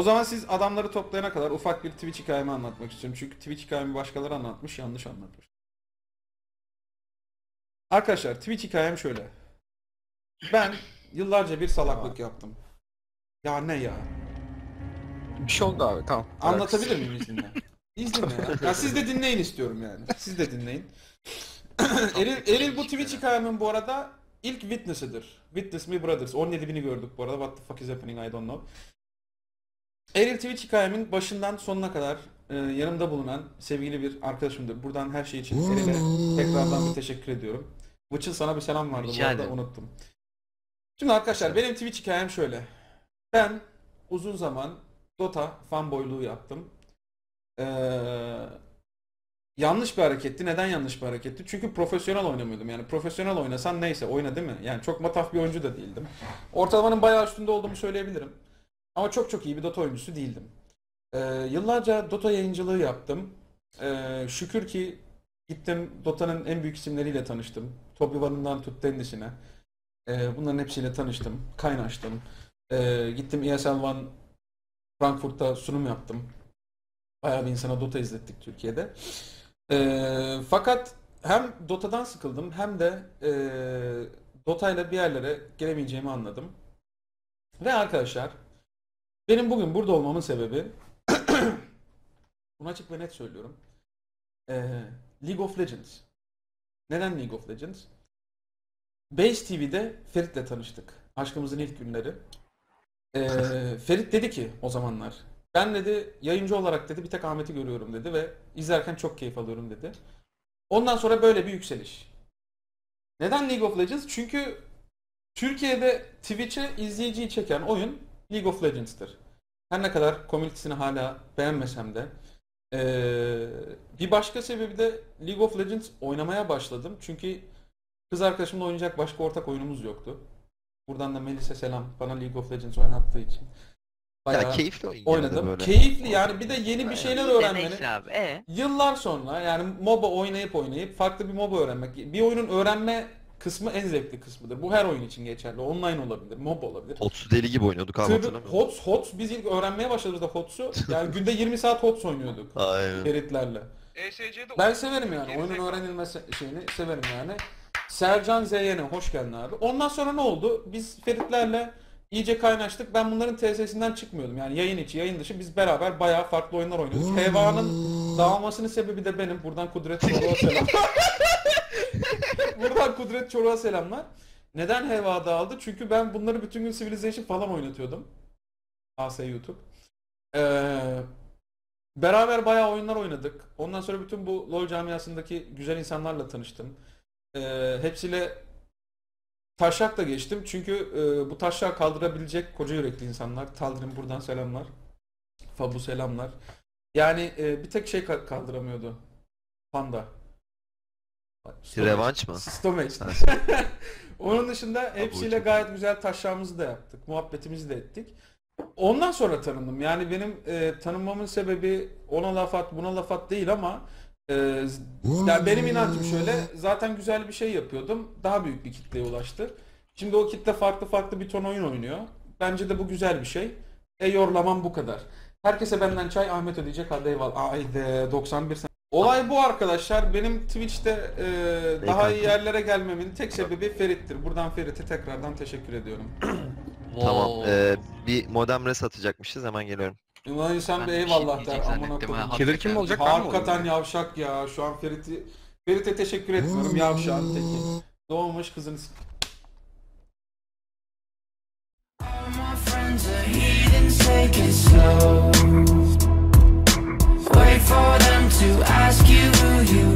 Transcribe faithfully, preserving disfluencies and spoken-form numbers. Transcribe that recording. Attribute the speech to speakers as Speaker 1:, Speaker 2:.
Speaker 1: O zaman siz adamları toplayana kadar ufak bir Twitch hikayemi anlatmak istiyorum. Çünkü Twitch hikayemi başkaları anlatmış, yanlış anlatmış. Arkadaşlar Twitch hikayem şöyle. Ben yıllarca bir salaklık yaptım. Ya ne ya?
Speaker 2: Bir şey oldu abi, tamam.
Speaker 1: Anlatabilir miyim izninle? İzninle ya. Ya siz de dinleyin istiyorum yani. Siz de dinleyin. Eril, Eril bu Twitch hikayemin bu arada ilk witness'ıdır. Witness me brothers. on yedi bini gördük bu arada. What the fuck is happening I don't know. Eril Twitch hikayemin başından sonuna kadar e, yanımda bulunan sevgili bir arkadaşımdır. Buradan her şey için Eril'e tekrardan bir teşekkür ediyorum. Vıçıl sana bir selam vardı
Speaker 3: Rica
Speaker 1: bu arada
Speaker 3: ederim.
Speaker 1: unuttum. Şimdi arkadaşlar benim Twitch hikayem şöyle. Ben uzun zaman Dota fanboyluğu yaptım. Ee, yanlış bir hareketti. Neden yanlış bir hareketti? Çünkü profesyonel oynamıyordum. Yani profesyonel oynasan neyse oyna değil mi? Yani çok mataf bir oyuncu da değildim. Ortalamanın bayağı üstünde olduğumu söyleyebilirim. Ama çok çok iyi bir Dota oyuncusu değildim. Ee, yıllarca Dota yayıncılığı yaptım. Ee, şükür ki gittim Dota'nın en büyük isimleriyle tanıştım. Top Ivan'ından tut Dennis'ine. Ee, bunların hepsiyle tanıştım, kaynaştım. Ee, gittim E S L One Frankfurt'ta sunum yaptım. Bayağı bir insana Dota izlettik Türkiye'de. Ee, fakat hem Dota'dan sıkıldım hem de e, Dota'yla bir yerlere gelemeyeceğimi anladım. Ve arkadaşlar benim bugün burada olmamın sebebi bunu açık ve net söylüyorum. Ee, League of Legends. Neden League of Legends? Base T V'de Ferit'le tanıştık. Aşkımızın ilk günleri. Ee, Ferit dedi ki o zamanlar ben dedi yayıncı olarak dedi bir tek Ahmet'i görüyorum dedi ve izlerken çok keyif alıyorum dedi. Ondan sonra böyle bir yükseliş. Neden League of Legends? Çünkü Türkiye'de Twitch'e izleyiciyi çeken oyun League of Legends'tır. Her ne kadar komünitesini hala beğenmesem de ee, bir başka sebebi de League of Legends oynamaya başladım. Çünkü kız arkadaşımla oynayacak başka ortak oyunumuz yoktu. Buradan da Melis'e selam. Bana League of Legends oynattığı için. Bayağı
Speaker 4: Ya keyifli oyun
Speaker 1: oynadım.
Speaker 4: böyle.
Speaker 1: Keyifli yani bir de yeni bir şeyler öğrenmeni.
Speaker 3: Denekli abi. E?
Speaker 1: Yıllar sonra yani MOBA oynayıp oynayıp farklı bir MOBA öğrenmek. Bir oyunun öğrenme kısmı en zevkli kısmıdır. Bu her oyun için geçerli. Online olabilir, MOBA olabilir.
Speaker 4: Hots'u deli gibi oynuyorduk abi,
Speaker 1: Tır,
Speaker 4: hatırlamıyor musun?
Speaker 1: Hots, Hots biz ilk öğrenmeye başladığımızda Hots'u yani günde yirmi saat Hots oynuyorduk.
Speaker 4: Aynen.
Speaker 1: Feritlerle.
Speaker 5: E S C'de
Speaker 1: Ben severim yani oyunun öğrenilme se- şeyini severim yani. Sercan Zeyen'e hoş geldin abi. Ondan sonra ne oldu? Biz Feritlerle iyice kaynaştık. Ben bunların T S'sinden çıkmıyordum. Yani yayın içi, yayın dışı biz beraber bayağı farklı oyunlar oynuyorduk. Heva'nın dağılmasının sebebi de benim. Buradan Kudret Çoruk'a selam. Buradan Kudret Çoruk'a selamlar. Neden Heva dağıldı? Çünkü ben bunları bütün gün Civilization falan oynatıyordum. A S YouTube. Ee, beraber bayağı oyunlar oynadık. Ondan sonra bütün bu LoL camiasındaki güzel insanlarla tanıştım. Ee, hepsiyle taşak da geçtim. Çünkü e, bu taşağı kaldırabilecek koca yürekli insanlar. Taldir'in buradan selamlar. Fabu selamlar. Yani e, bir tek şey ka- kaldıramıyordu. Panda.
Speaker 4: Revanş mı?
Speaker 1: Stomach. Onun dışında hepsiyle gayet güzel taşağımızı da yaptık. Muhabbetimizi de ettik. Ondan sonra tanındım. Yani benim e, tanınmamın sebebi ona laf at buna laf at değil ama e, yani benim inancım şöyle, zaten güzel bir şey yapıyordum. Daha büyük bir kitleye ulaştı. Şimdi o kitle farklı farklı bir ton oyun oynuyor. Bence de bu güzel bir şey. E yorlamam bu kadar. Herkese benden çay, Ahmet ödeyecek, hadi eyvallah. Ayde doksan bir sene. Olay bu arkadaşlar. Benim Twitch'te e, daha iyi yerlere gelmemin tek sebebi Ferit'tir. Buradan Ferit'e tekrardan teşekkür ediyorum.
Speaker 4: Tamam.
Speaker 3: Wow.
Speaker 4: Ee, bir modem res atacakmışız, hemen geliyorum.
Speaker 1: Ulan insan
Speaker 3: Ben
Speaker 1: bir
Speaker 3: de bir
Speaker 1: eyvallah
Speaker 3: şey
Speaker 1: der.
Speaker 3: diyecek
Speaker 1: Amına
Speaker 3: zannettim
Speaker 1: koyayım.
Speaker 3: ha.
Speaker 2: Killer kim olacak, ben mi
Speaker 1: Hakikaten
Speaker 2: olayım?
Speaker 1: yavşak ya. Şu an Ferit'i Ferit'e teşekkür etmiyorum. Yavşağın teki. Doğmuş kızını s-
Speaker 6: All my friends are heathens, take it slow. Wait for them to ask you who you